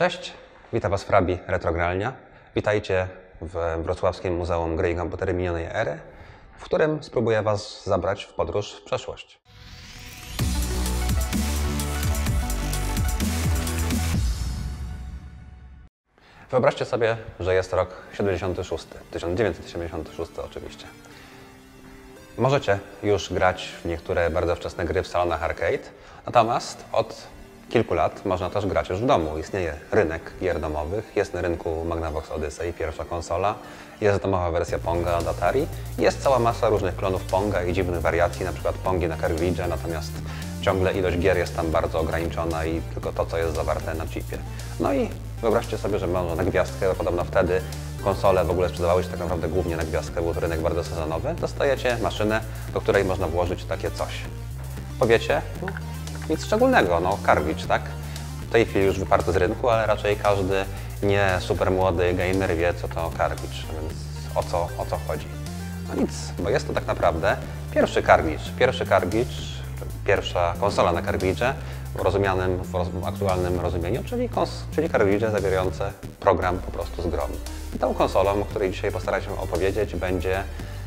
Cześć, witam Was Frabi Retrogralnia. Witajcie w Wrocławskim Muzeum Gry i Komputery Minionej Ery, w którym spróbuję Was zabrać w podróż w przeszłość. Wyobraźcie sobie, że jest rok 76, 1976 oczywiście. Możecie już grać w niektóre bardzo wczesne gry w salonach arcade, natomiast od kilku lat można też grać już w domu. Istnieje rynek gier domowych, jest na rynku Magnavox Odyssey, pierwsza konsola, jest domowa wersja Ponga od Atari, jest cała masa różnych klonów Ponga i dziwnych wariacji, na przykład Pongi na Cartridge, natomiast ciągle ilość gier jest tam bardzo ograniczona i tylko to, co jest zawarte na chipie. No i wyobraźcie sobie, że może na gwiazdkę, bo podobno wtedy konsole w ogóle sprzedawały się tak naprawdę głównie na gwiazdkę, był to rynek bardzo sezonowy. Dostajecie maszynę, do której można włożyć takie coś. Powiecie? No, nic szczególnego, no cartridge, tak? W tej chwili już wyparty z rynku, ale raczej każdy nie super młody gamer wie, co to cartridge, więc o co chodzi? No nic, bo jest to tak naprawdę pierwszy cartridge, pierwsza konsola na cartridge, rozumianym w aktualnym rozumieniu, czyli cartridge zawierające program po prostu z grom. I tą konsolą, o której dzisiaj postaram się opowiedzieć, będzie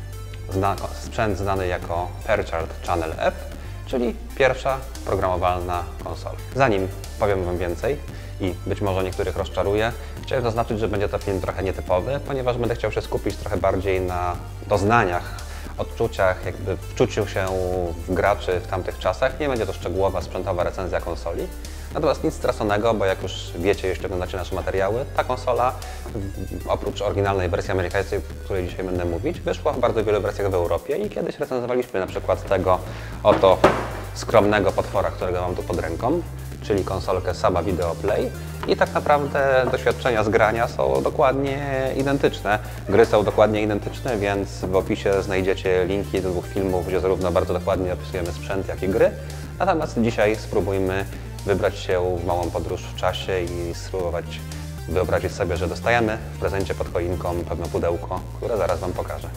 sprzęt znany jako Fairchild Channel F, czyli pierwsza programowalna konsola. Zanim powiem Wam więcej i być może niektórych rozczaruję, chciałem zaznaczyć, że będzie to film trochę nietypowy, ponieważ będę chciał się skupić trochę bardziej na doznaniach, odczuciach, jakby wczuciu się w graczy w tamtych czasach. Nie będzie to szczegółowa sprzętowa recenzja konsoli. Natomiast nic straconego, bo jak już wiecie, jeśli oglądacie nasze materiały, ta konsola, oprócz oryginalnej wersji amerykańskiej, o której dzisiaj będę mówić, wyszła w bardzo wielu wersjach w Europie i kiedyś recenzowaliśmy na przykład tego oto skromnego potwora, którego mam tu pod ręką, czyli konsolkę Saba Video Play. I tak naprawdę doświadczenia z grania są dokładnie identyczne. Gry są dokładnie identyczne, więc w opisie znajdziecie linki do dwóch filmów, gdzie zarówno bardzo dokładnie opisujemy sprzęt, jak i gry. Natomiast dzisiaj spróbujmy wybrać się w małą podróż w czasie i spróbować wyobrazić sobie, że dostajemy w prezencie pod choinką pewne pudełko, które zaraz Wam pokażę.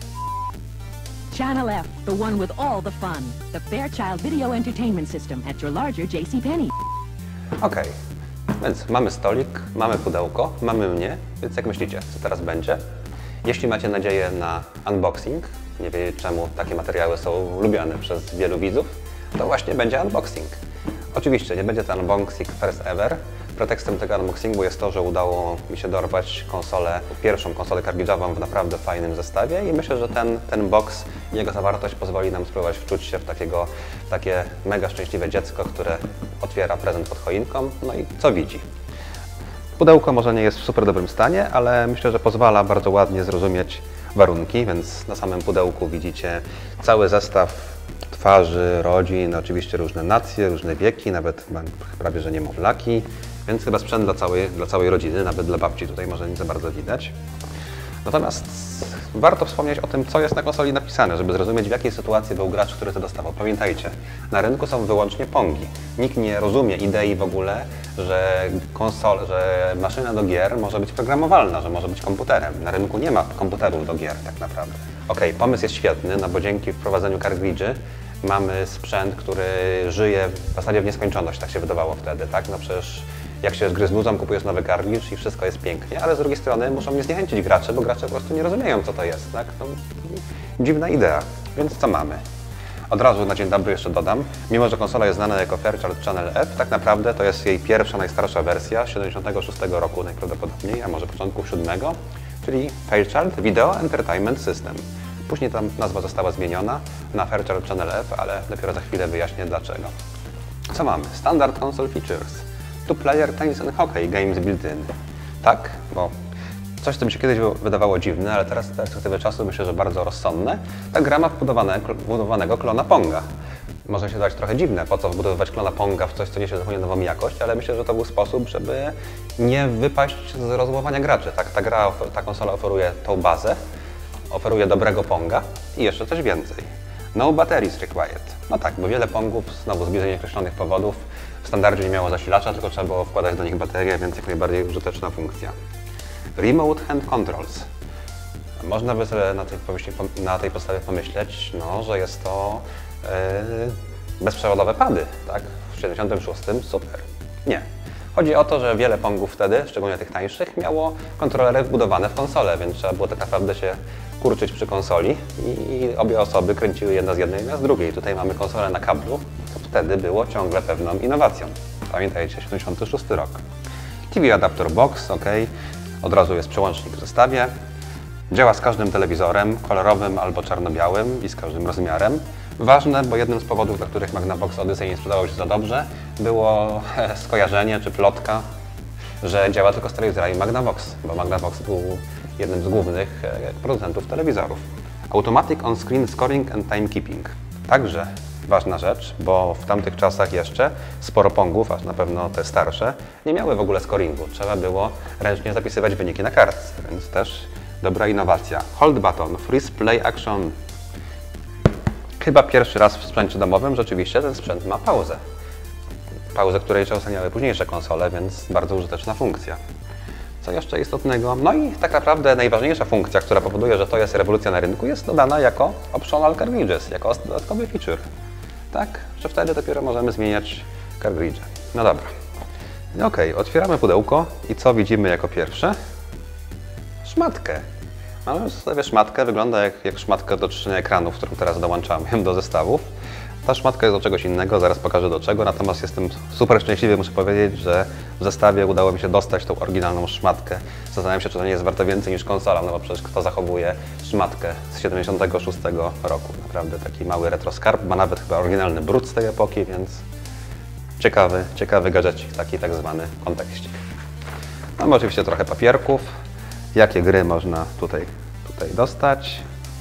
Channel F, the one with all the fun. The Fairchild Video Entertainment System at your larger JCPenney. Okej, więc mamy stolik, mamy pudełko, mamy mnie, więc jak myślicie, co teraz będzie? Jeśli macie nadzieję na unboxing, nie wiem czemu takie materiały są lubiane przez wielu widzów, to właśnie będzie unboxing. Oczywiście nie będzie to unboxing first ever. Pretekstem tego unboxingu jest to, że udało mi się dorwać pierwszą konsolę cartridge'ową w naprawdę fajnym zestawie i myślę, że ten box i jego zawartość pozwoli nam spróbować wczuć się w takie mega szczęśliwe dziecko, które otwiera prezent pod choinką, no i co widzi. Pudełko może nie jest w super dobrym stanie, ale myślę, że pozwala bardzo ładnie zrozumieć warunki, więc na samym pudełku widzicie cały zestaw twarzy, rodzin, oczywiście różne nacje, różne wieki, nawet prawie że niemowlaki, więc chyba sprzęt dla całej rodziny, nawet dla babci tutaj może nie za bardzo widać. Natomiast warto wspomnieć o tym, co jest na konsoli napisane, żeby zrozumieć, w jakiej sytuacji był gracz, który to dostawał. Pamiętajcie, na rynku są wyłącznie Pongi. Nikt nie rozumie idei w ogóle, że maszyna do gier może być programowalna, że może być komputerem. Na rynku nie ma komputerów do gier tak naprawdę. Okej, pomysł jest świetny, no bo dzięki wprowadzeniu cartridge'y mamy sprzęt, który żyje w zasadzie w nieskończoność, tak się wydawało wtedy, tak? No przecież jak się gry znudzą, kupujesz nowy cartridge i wszystko jest pięknie, ale z drugiej strony muszą mnie zniechęcić gracze, bo gracze po prostu nie rozumieją, co to jest, tak? No, dziwna idea. Więc co mamy? Od razu na dzień dobry jeszcze dodam, mimo że konsola jest znana jako Fairchild Channel F, tak naprawdę to jest jej pierwsza, najstarsza wersja, z 76 roku najprawdopodobniej, a może początku 7, czyli Fairchild Video Entertainment System. Później ta nazwa została zmieniona na Fairchild Channel F, ale dopiero za chwilę wyjaśnię dlaczego. Co mamy? Standard Console Features. Two-player tennis and hockey games built-in. Tak, bo coś, co mi się kiedyś wydawało dziwne, ale teraz z perspektywy czasu myślę, że bardzo rozsądne. Ta gra ma wbudowanego klona Ponga. Może się dać trochę dziwne, po co wbudowywać klona Ponga w coś, co niesie zupełnie nową jakość, ale myślę, że to był sposób, żeby nie wypaść z rozumowania graczy. Tak, ta konsola oferuje tą bazę, oferuje dobrego Ponga i jeszcze coś więcej. No batteries required. No tak, bo wiele Pongów, znowu z bliżej nieokreślonych powodów, w standardzie nie miało zasilacza, tylko trzeba było wkładać do nich baterię, więc jak najbardziej użyteczna funkcja. Remote hand controls. Można by sobie na tej podstawie pomyśleć, no, że jest to bezprzewodowe pady, tak? W 76 super. Nie. Chodzi o to, że wiele Pongów wtedy, szczególnie tych tańszych, miało kontrolery wbudowane w konsolę, więc trzeba było tak naprawdę się kurczyć przy konsoli i obie osoby kręciły jedna z jednej, jedna z drugiej. Tutaj mamy konsolę na kablu, to wtedy było ciągle pewną innowacją. Pamiętajcie, 76 rok. TV Adapter Box, ok, od razu jest przełącznik w zestawie. Działa z każdym telewizorem, kolorowym albo czarno-białym i z każdym rozmiarem. Ważne, bo jednym z powodów, dla których Magnavox Odyssey nie sprzedawał się za dobrze, było skojarzenie czy plotka, że działa tylko z telewizorami Magnavox, bo Magnavox był jednym z głównych producentów telewizorów. Automatic On-Screen Scoring and Timekeeping. Także ważna rzecz, bo w tamtych czasach jeszcze sporo Pongów, a na pewno te starsze, nie miały w ogóle scoringu. Trzeba było ręcznie zapisywać wyniki na kartce, więc też dobra innowacja. Hold button, freeze play action. Chyba pierwszy raz w sprzęcie domowym rzeczywiście ten sprzęt ma pauzę. Pauzę, której czasem miały późniejsze konsole, więc bardzo użyteczna funkcja. Co jeszcze istotnego? No i tak naprawdę najważniejsza funkcja, która powoduje, że to jest rewolucja na rynku, jest dodana jako optional cartridges, jako dodatkowy feature. Tak, że wtedy dopiero możemy zmieniać cartridge. No dobra. Ok, otwieramy pudełko i co widzimy jako pierwsze? Szmatkę. Mamy sobie szmatkę, wygląda jak szmatka do czyszczenia ekranów, którą teraz dołączamy do zestawów. Ta szmatka jest do czegoś innego, zaraz pokażę do czego, natomiast jestem super szczęśliwy, muszę powiedzieć, że w zestawie udało mi się dostać tą oryginalną szmatkę. Zastanawiam się, czy to nie jest warte więcej niż konsola, no bo przecież kto zachowuje szmatkę z 76 roku. Naprawdę taki mały retroskarb, ma nawet chyba oryginalny brud z tej epoki, więc ciekawy gadżecik, taki tak zwany kontekścik. Mamy oczywiście trochę papierków, jakie gry można tutaj dostać.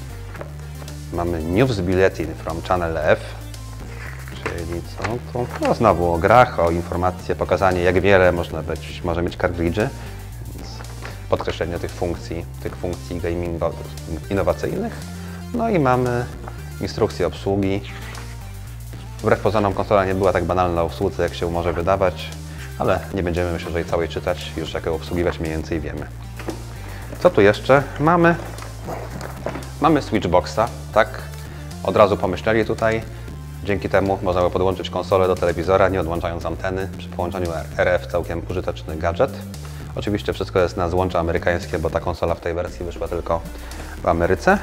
Mamy News Bulletin from Channel F, czyli co to? No znowu o grach, o informacje, pokazanie jak wiele może mieć cartridge, więc podkreślenie tych funkcji gamingowych, innowacyjnych. No i mamy instrukcję obsługi. Wbrew pozorom konsola nie była tak banalna o obsłudze, jak się może wydawać, ale nie będziemy myślę, że jej całej czytać, już jak ją obsługiwać mniej więcej wiemy. Co tu jeszcze mamy? Mamy Switchboxa, tak? Od razu pomyśleli tutaj. Dzięki temu można było podłączyć konsolę do telewizora, nie odłączając anteny. Przy połączeniu RF całkiem użyteczny gadżet. Oczywiście wszystko jest na złącza amerykańskie, bo ta konsola w tej wersji wyszła tylko w Ameryce.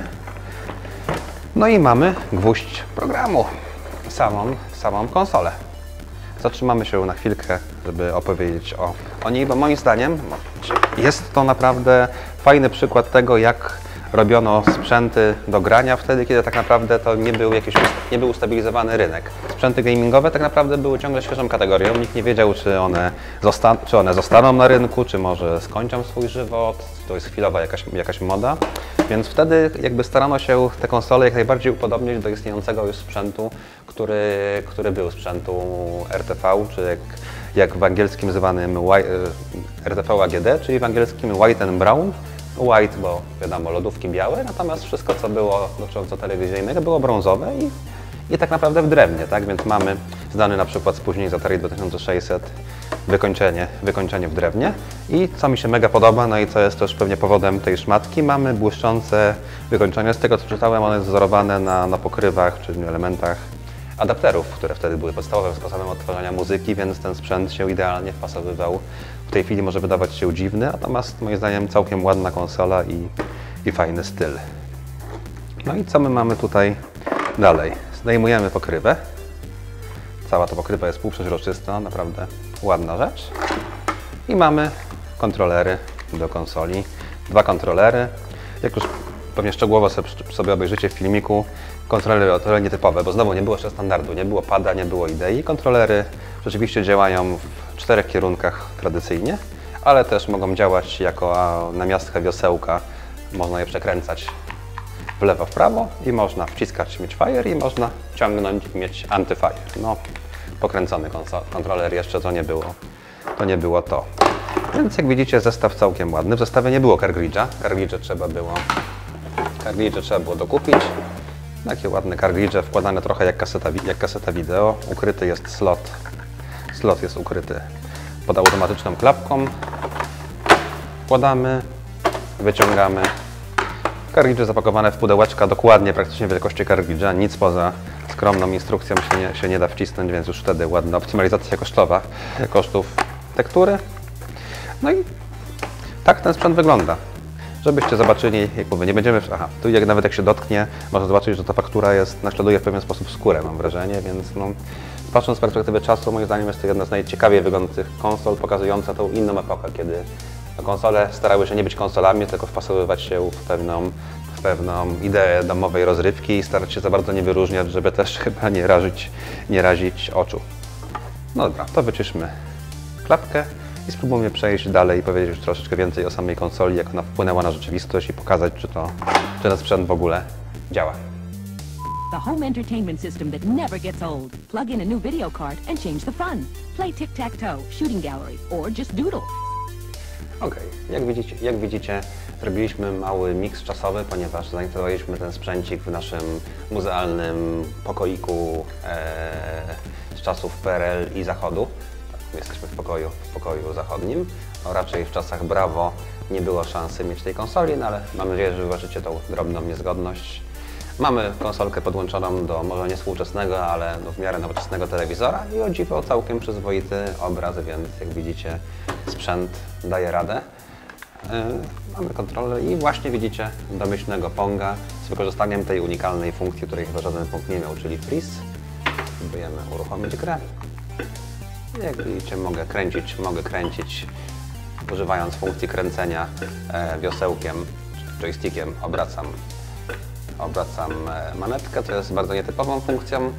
No i mamy gwóźdź programu, samą konsolę. Zatrzymamy się na chwilkę, żeby opowiedzieć o niej, bo moim zdaniem jest to naprawdę fajny przykład tego, jak robiono sprzęty do grania wtedy, kiedy tak naprawdę to nie był ustabilizowany rynek. Sprzęty gamingowe tak naprawdę były ciągle świeżą kategorią. Nikt nie wiedział, czy one zostaną na rynku, czy może skończą swój żywot. To jest chwilowa jakaś moda. Więc wtedy jakby starano się te konsole jak najbardziej upodobnić do istniejącego już sprzętu, który był sprzętu RTV, czy jak w angielskim zwanym RTV AGD, czyli w angielskim White and Brown. White, bo wiadomo, lodówki białe, natomiast wszystko, co było dotyczące telewizyjnego, było brązowe i tak naprawdę w drewnie, tak? Więc mamy znany na przykład spóźnień z Atari 2600 wykończenie w drewnie i co mi się mega podoba, no i co jest też pewnie powodem tej szmatki, mamy błyszczące wykończenie. Z tego co czytałem, one jest wzorowane na pokrywach czy elementach adapterów, które wtedy były podstawowym sposobem odtwarzania muzyki, więc ten sprzęt się idealnie wpasowywał. W tej chwili może wydawać się dziwny, natomiast moim zdaniem całkiem ładna konsola i fajny styl. No i co my mamy tutaj dalej? Zdejmujemy pokrywę. Cała ta pokrywa jest półprzeźroczysta, naprawdę ładna rzecz. I mamy kontrolery do konsoli. Dwa kontrolery. Jak już pewnie szczegółowo sobie obejrzycie w filmiku, kontrolery o tyle nietypowe, bo znowu nie było jeszcze standardu, nie było pada, nie było idei. Kontrolery rzeczywiście działają w 4 kierunkach tradycyjnie, ale też mogą działać jako namiastka wiosełka. Można je przekręcać w lewo, w prawo i można wciskać, mieć fire i można ciągnąć, mieć anti-fire. No, pokręcony kontroler jeszcze to nie było to. Więc jak widzicie, zestaw całkiem ładny. W zestawie nie było cartridge'a. Cartridge trzeba było dokupić. Takie ładne cartridge, wkładane trochę jak kaseta wideo. Ukryty jest slot. Slot jest ukryty pod automatyczną klapką. Wkładamy, wyciągamy. Cartridge zapakowane w pudełeczka dokładnie praktycznie wielkości cartridge'a. Nic poza skromną instrukcją się nie da wcisnąć, więc już wtedy ładna optymalizacja kosztów architektury. No i tak ten sprzęt wygląda. Żebyście zobaczyli, jak mówię, nie będziemy... Aha, tu nawet jak się dotknie, można zobaczyć, że ta faktura naśladuje w pewien sposób skórę, mam wrażenie, więc no, patrząc z perspektywy czasu, moim zdaniem jest to jedna z najciekawiej wyglądających konsol, pokazująca tą inną epokę, kiedy konsole starały się nie być konsolami, tylko wpasowywać się w pewną ideę domowej rozrywki i starać się za bardzo nie wyróżniać, żeby też chyba nie razić oczu. No dobra, to wyciszmy klapkę i spróbujmy przejść dalej i powiedzieć już troszeczkę więcej o samej konsoli, jak ona wpłynęła na rzeczywistość i pokazać, czy ten sprzęt w ogóle działa. The home entertainment system that never gets old. Plug in a new video card and change the fun. Play tic-tac-toe, shooting gallery, or just doodle. Okej, jak widzicie, zrobiliśmy mały miks czasowy, ponieważ zainstalowaliśmy ten sprzęcik w naszym muzealnym pokoiku z czasów PRL i Zachodu. Jesteśmy w pokoju zachodnim. No, raczej w czasach Brawo nie było szansy mieć tej konsoli, no ale mam nadzieję, że wybaczycie tą drobną niezgodność. Mamy konsolkę podłączoną do może nie współczesnego, ale w miarę nowoczesnego telewizora i o dziwo całkiem przyzwoity obraz, więc jak widzicie sprzęt daje radę. Mamy kontroler i właśnie widzicie domyślnego Ponga z wykorzystaniem tej unikalnej funkcji, której chyba żaden Pong nie miał, czyli freeze. Próbujemy uruchomić grę. Jak widzicie, mogę kręcić używając funkcji kręcenia wiosełkiem, joystickiem obracam manetkę, to jest bardzo nietypową funkcją.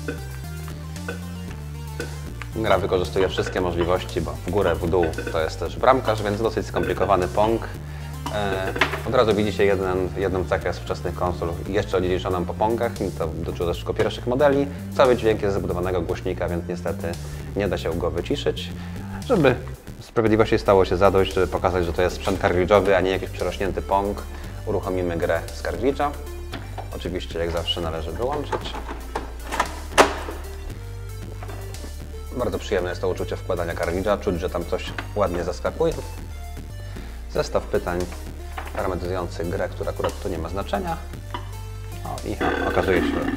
Gra wykorzystuje wszystkie możliwości, bo w górę, w dół to jest też bramkarz, więc dosyć skomplikowany Pong. Od razu widzicie jedną cechę z wczesnych konsol, jeszcze odziedziczoną po Pongach, to dotyczy też tylko pierwszych modeli. Cały dźwięk jest z zabudowanego głośnika, więc niestety nie da się go wyciszyć. Żeby sprawiedliwości stało się zadość, żeby pokazać, że to jest sprzęt kartridżowy, a nie jakiś przerośnięty Pong, uruchomimy grę z kartridża. Oczywiście, jak zawsze, należy wyłączyć. Bardzo przyjemne jest to uczucie wkładania kartridża, czuć, że tam coś ładnie zaskakuje. Zestaw pytań parametryzujących grę, która akurat tu nie ma znaczenia. O, i okazuje się, że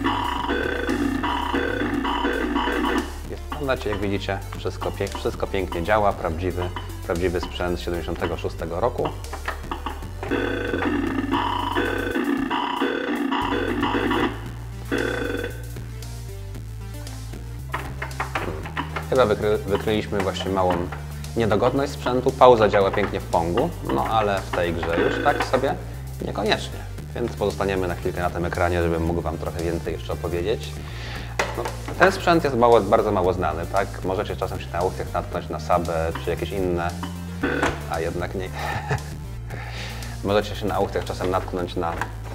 jest w komnacie, jak widzicie, wszystko pięknie działa, prawdziwy sprzęt z 76 roku. Chyba wykryliśmy właśnie małą niedogodność sprzętu. Pauza działa pięknie w Pongu, no ale w tej grze już tak sobie niekoniecznie. Więc pozostaniemy na chwilkę na tym ekranie, żebym mógł Wam trochę więcej jeszcze opowiedzieć. No, ten sprzęt jest bardzo mało znany, tak? Możecie czasem się na aukcjach natknąć na Sabę czy jakieś inne, a jednak nie. Możecie się na aukcjach czasem natknąć na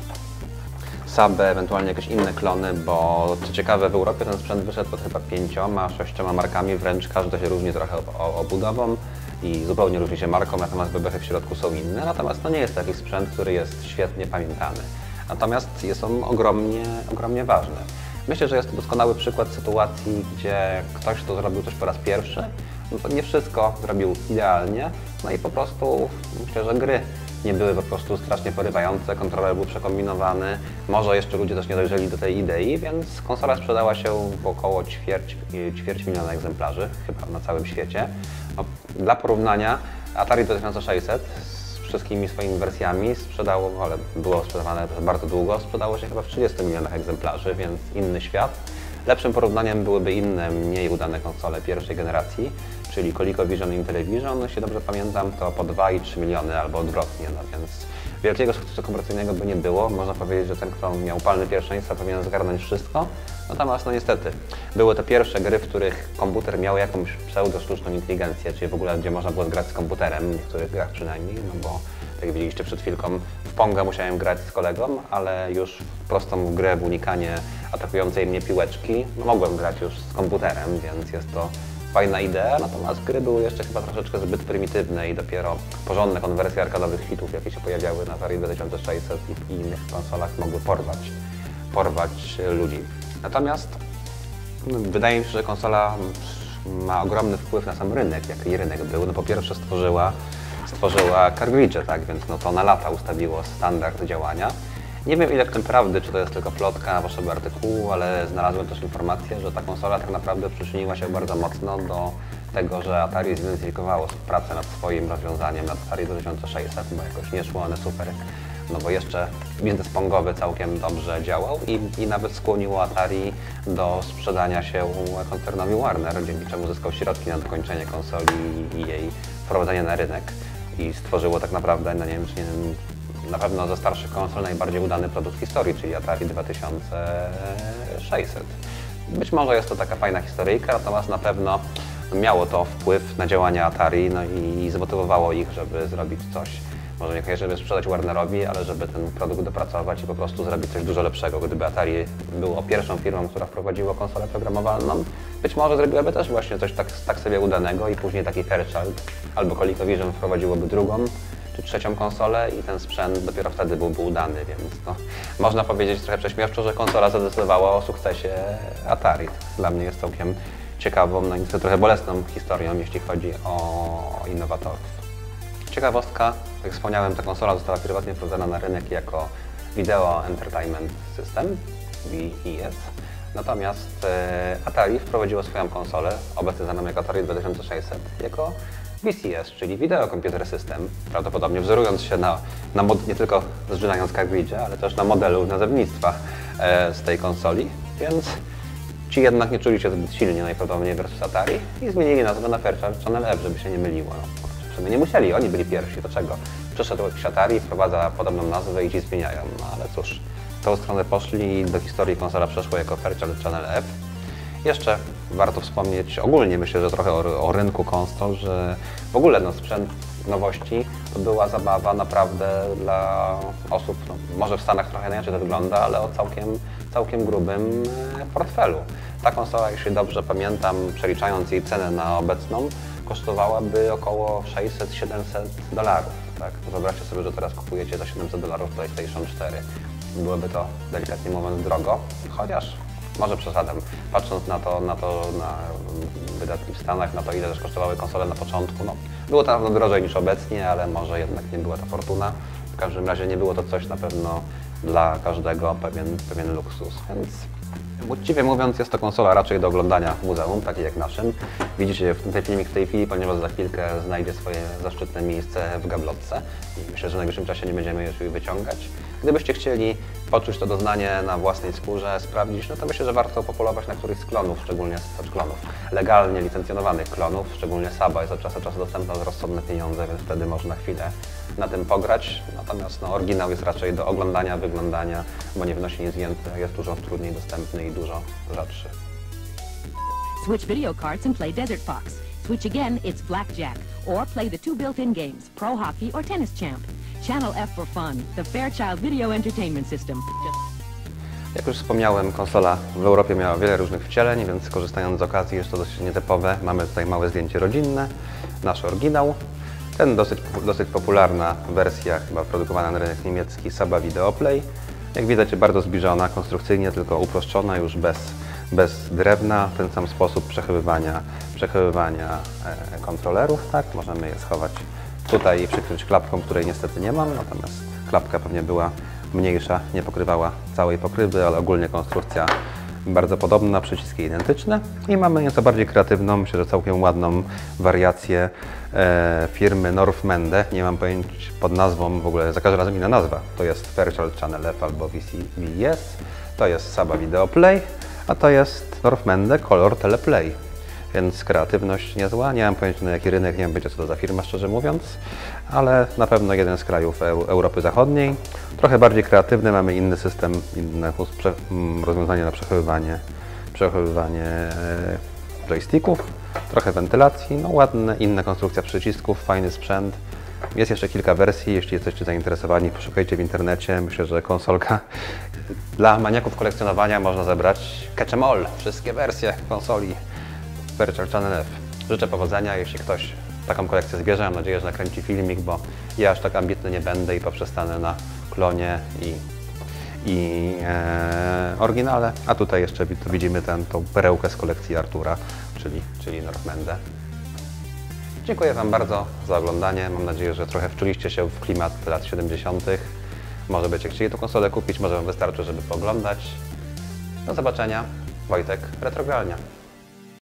Sabę, ewentualnie jakieś inne klony, bo co ciekawe, w Europie ten sprzęt wyszedł pod chyba 5-6 markami, wręcz każda się różni trochę obudową i zupełnie różni się marką, natomiast bebechy w środku są inne, natomiast to nie jest taki sprzęt, który jest świetnie pamiętany. Natomiast jest on ogromnie ważny. Myślę, że jest to doskonały przykład sytuacji, gdzie ktoś, kto zrobił coś po raz pierwszy, no to nie wszystko zrobił idealnie, no i po prostu myślę, że gry nie były po prostu strasznie porywające, kontroler był przekombinowany, może jeszcze ludzie też nie dojrzeli do tej idei, więc konsola sprzedała się w około ćwierć miliona egzemplarzy, chyba na całym świecie. No, dla porównania Atari 2600 z wszystkimi swoimi wersjami sprzedało, ale było sprzedawane bardzo długo, sprzedało się chyba w 30 milionach egzemplarzy, więc inny świat. Lepszym porównaniem byłyby inne, mniej udane konsole pierwszej generacji, czyli ColecoVision i Intellivision. Jeśli dobrze pamiętam, to po 2 i 3 miliony albo odwrotnie, no więc wielkiego sukcesu komercyjnego by nie było. Można powiedzieć, że ten, kto miał palmy pierwszeństwa, powinien zgarnąć wszystko. Natomiast no niestety, były to pierwsze gry, w których komputer miał jakąś pseudo-sztuczną inteligencję, czyli w ogóle gdzie można było grać z komputerem, w niektórych grach przynajmniej, no bo tak jak widzieliście przed chwilką, w Ponga musiałem grać z kolegą, ale już w prostą grę w unikanie atakującej mnie piłeczki mogłem grać już z komputerem, więc jest to fajna idea, natomiast gry były jeszcze chyba troszeczkę zbyt prymitywne i dopiero porządne konwersje arkadowych hitów, jakie się pojawiały na Atari 2600 i innych konsolach, mogły porwać ludzi. Natomiast wydaje mi się, że konsola ma ogromny wpływ na sam rynek, jaki rynek był. No po pierwsze stworzyła kartridże, tak, więc no to na lata ustawiło standard działania. Nie wiem, ile w tym prawdy, czy to jest tylko plotka na potrzeby artykułu, ale znalazłem też informację, że ta konsola tak naprawdę przyczyniła się bardzo mocno do tego, że Atari zintensyfikowało pracę nad swoim rozwiązaniem, nad Atari 2600, bo jakoś nie szło one super, no bo jeszcze biznes pongowy całkiem dobrze działał i nawet skłoniło Atari do sprzedania się koncernowi Warner, dzięki czemu zyskał środki na dokończenie konsoli i jej wprowadzenie na rynek i stworzyło tak naprawdę, no nie wiem, czy nie, na pewno ze starszych konsol najbardziej udany produkt w historii, czyli Atari 2600. Być może jest to taka fajna historyjka, natomiast na pewno miało to wpływ na działania Atari, no i zmotywowało ich, żeby zrobić coś, może niekoniecznie żeby sprzedać Warnerowi, ale żeby ten produkt dopracować i po prostu zrobić coś dużo lepszego. Gdyby Atari było pierwszą firmą, która wprowadziła konsolę programowalną, być może zrobiłaby też właśnie coś tak sobie udanego i później taki Fairchild albo ColecoVision wprowadziłoby drugą czy trzecią konsolę i ten sprzęt dopiero wtedy byłby udany, więc no, można powiedzieć trochę prześmiewczo, że konsola zadecydowała o sukcesie Atari. Dla mnie jest całkiem ciekawą, no niestety trochę bolesną historią, jeśli chodzi o innowatorów. Ciekawostka, jak wspomniałem, ta konsola została pierwotnie wprowadzona na rynek jako Video Entertainment System, VES. Natomiast Atari wprowadziło swoją konsolę, obecnie znaną jako Atari 2600, jako VCS, czyli Video Computer System, prawdopodobnie wzorując się nie tylko zżynając cartridge, ale też na modelu nazewnictwa z tej konsoli, więc ci jednak nie czuli się zbyt silnie najprawdopodobniej versus Atari i zmienili nazwę na Fairchild Channel F, żeby się nie myliło. No, w sumie nie musieli, oni byli pierwsi, do czego? Przyszedł jakiś Atari, wprowadza podobną nazwę i ci zmieniają, no ale cóż, w tą stronę poszli i do historii konsola przeszła jako Fairchild Channel F. Jeszcze warto wspomnieć ogólnie, myślę, że trochę o rynku konsol, że w ogóle no, sprzęt nowości to była zabawa naprawdę dla osób, no, może w Stanach trochę inaczej to wygląda, ale o całkiem grubym portfelu. Ta konsola, jeśli dobrze pamiętam, przeliczając jej cenę na obecną, kosztowałaby około $600–700. Tak? Wyobraźcie sobie, że teraz kupujecie za $700 PlayStation 4. Byłoby to, delikatnie mówiąc, drogo, chociaż może przesadzam, patrząc na wydatki w Stanach, na to, ile też kosztowały konsole na początku. No, było to na pewno drożej niż obecnie, ale może jednak nie była to fortuna. W każdym razie nie było to coś na pewno dla każdego, pewien luksus. Więc uczciwie mówiąc, jest to konsola raczej do oglądania w muzeum, takiej jak naszym. Widzicie ten filmik w tej chwili, ponieważ za chwilkę znajdzie swoje zaszczytne miejsce w gablotce i myślę, że w najbliższym czasie nie będziemy już jej wyciągać. Gdybyście chcieli poczuć to doznanie na własnej skórze, sprawdzić, no to myślę, że warto popolować na któryś z klonów, szczególnie legalnie licencjonowanych klonów, szczególnie Saba jest od czasu do czasu dostępna za rozsądne pieniądze, więc wtedy można chwilę na tym pograć. Natomiast no, oryginał jest raczej do oglądania, wyglądania, bo nie wnosi nic więcej, jest dużo trudniej dostępny i dużo rzadszy. Switch video cards and play Desert Fox. Switch again, it's Blackjack. Or play the two built-in games, Pro Hockey or Tennis Champ. Channel F for fun, the Fairchild Video Entertainment System. Jak już wspomniałem, konsola w Europie miała wiele różnych wcieleń, więc korzystając z okazji, jest to dosyć nietypowe. Mamy tutaj małe zdjęcie rodzinne, nasz oryginał. Ten dosyć popularna wersja, chyba produkowana na rynek niemiecki, Saba Videoplay. Jak widać, bardzo zbliżona konstrukcyjnie, tylko uproszczona, już bez drewna, w ten sam sposób przechowywania kontrolerów. Tak? Możemy je schować tutaj i przykryć klapką, której niestety nie mam, natomiast klapka pewnie była mniejsza, nie pokrywała całej pokrywy, ale ogólnie konstrukcja bardzo podobna, przyciski identyczne i mamy nieco bardziej kreatywną, myślę, że całkiem ładną wariację firmy Northmende. Nie mam pojęcia pod nazwą, w ogóle za każdym razem inna nazwa. To jest Fairchild Channel F albo VCS, to jest Saba Videoplay, a to jest Northmende Color Teleplay. Więc kreatywność niezła, nie mam pojęcia na jaki rynek, nie wiem co to za firma, szczerze mówiąc, ale na pewno jeden z krajów Europy Zachodniej. Trochę bardziej kreatywny, mamy inny system, inne rozwiązanie na przechowywanie joysticków, trochę wentylacji, no ładne, inna konstrukcja przycisków, fajny sprzęt. Jest jeszcze kilka wersji, jeśli jesteście zainteresowani, poszukajcie w internecie. Myślę, że konsolka dla maniaków kolekcjonowania można zebrać catch 'em all, wszystkie wersje konsoli Fairchild Channel F. Życzę powodzenia, jeśli ktoś taką kolekcję zbierze. Mam nadzieję, że nakręci filmik, bo ja aż tak ambitny nie będę i poprzestanę na klonie i oryginale. A tutaj jeszcze widzimy tą perełkę z kolekcji Artura, czyli Northmende. Dziękuję Wam bardzo za oglądanie. Mam nadzieję, że trochę wczuliście się w klimat lat 70. Może będziecie chcieli tę konsolę kupić, może Wam wystarczy, żeby pooglądać. Do zobaczenia. Wojtek, Retrogralnia.